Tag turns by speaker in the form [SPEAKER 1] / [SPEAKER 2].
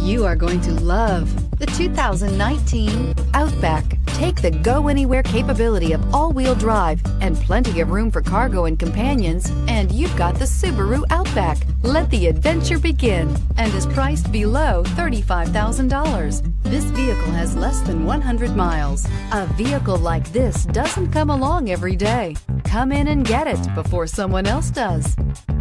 [SPEAKER 1] You are going to love the 2019 Outback. Take the go-anywhere capability of all-wheel drive and plenty of room for cargo and companions, and you've got the Subaru Outback. Let the adventure begin, and is priced below $35,000. This vehicle has less than 100 miles. A vehicle like this doesn't come along every day. Come in and get it before someone else does.